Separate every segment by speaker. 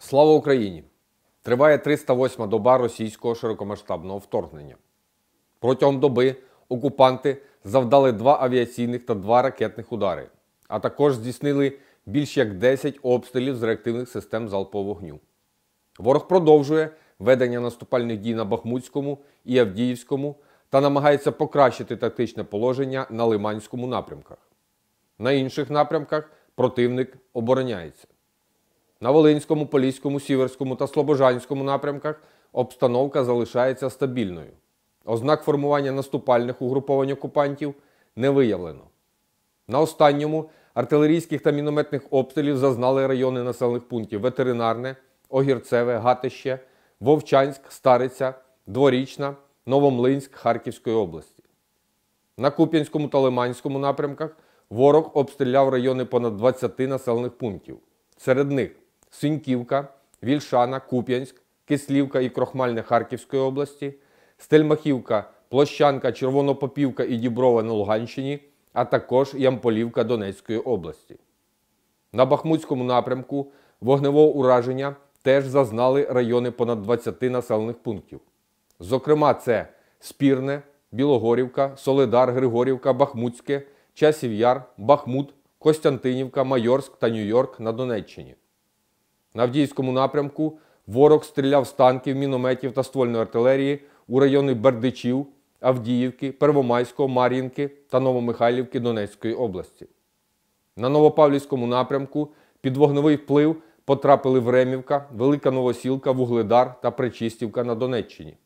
Speaker 1: Слава Україні! Триває 308-ма доба російського широкомасштабного вторгнення. Протягом доби окупанти завдали 2 авіаційних та 2 ракетних удари, а також здійснили більш як 10 обстрілів з реактивних систем залпового вогню. Ворог продовжує ведення наступальних дій на Бахмутському і Авдіївському та намагається покращити тактичне положення на Лиманському напрямках. На інших напрямках противник обороняється. На Волинському, Поліському, Сіверському та Слобожанському напрямках обстановка залишається стабільною. Ознак формування наступальних угруповань окупантів не виявлено. На останньому артилерійських та мінометних обстрілів зазнали райони населених пунктів Ветеринарне, Огірцеве, Гатище, Вовчанськ, Стариця, Дворічна, Новомлинськ Харківської області. На Куп'янському та Лиманському напрямках ворог обстріляв райони понад 20 населених пунктів. Серед них Синьківка, Вільшана, Куп'янськ, Кислівка і Крохмальне Харківської області, Стельмахівка, Площанка, Червонопопівка і Діброва на Луганщині, а також Ямполівка Донецької області. На Бахмутському напрямку вогневого ураження теж зазнали райони понад 20 населених пунктів. Зокрема, це Спірне, Білогорівка, Солидар, Григорівка, Бахмутське, Часів Яр, Бахмут, Костянтинівка, Майорськ та Нью-Йорк на Донеччині. На Авдіївському напрямку ворог стріляв з танків, мінометів та ствольної артилерії у райони Бердичів, Авдіївки, Первомайського, Мар'їнки та Новомихайлівки Донецької області. На Новопавлівському напрямку під вогневий вплив потрапили Времівка, Велика Новосілка, Вугледар та Пречистівка на Донеччині.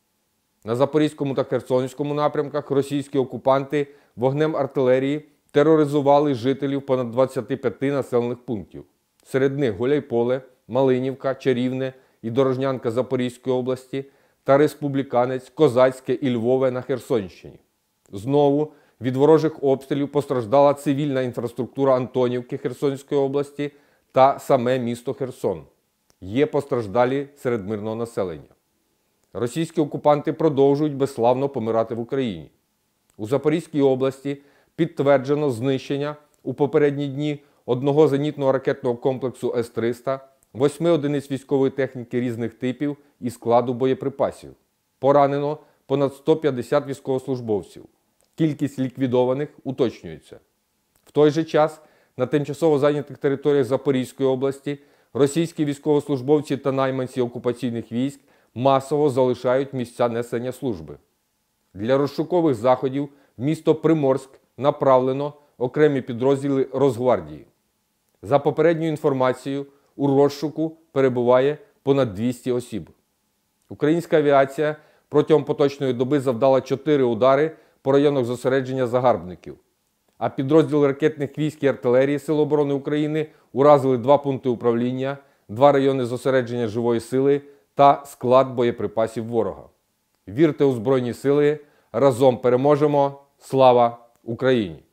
Speaker 1: На Запорізькому та Херсонському напрямках російські окупанти вогнем артилерії тероризували жителів понад 25 населених пунктів. Серед них Гуляйполе, Малинівка, Чарівне і Дорожнянка Запорізької області та Республіканець, Козацьке і Львове на Херсонщині. Знову від ворожих обстрілів постраждала цивільна інфраструктура Антонівки Херсонської області та саме місто Херсон. Є постраждалі серед мирного населення. Російські окупанти продовжують безславно помирати в Україні. У Запорізькій області підтверджено знищення у попередні дні одного зенітного ракетного комплексу С-300, 8 одиниць військової техніки різних типів і складу боєприпасів. Поранено понад 150 військовослужбовців. Кількість ліквідованих уточнюється. В той же час на тимчасово зайнятих територіях Запорізької області російські військовослужбовці та найманці окупаційних військ масово залишають місця несення служби. Для розшукових заходів в місто Приморськ направлено окремі підрозділи Росгвардії. За попередньою інформацією, у розшуку перебуває понад 200 осіб. Українська авіація протягом поточної доби завдала 4 удари по районах зосередження загарбників, а підрозділи ракетних військ і артилерії Сил оборони України уразили 2 пункти управління, 2 райони зосередження живої сили та склад боєприпасів ворога. Вірте у Збройні Сили, разом переможемо! Слава Україні!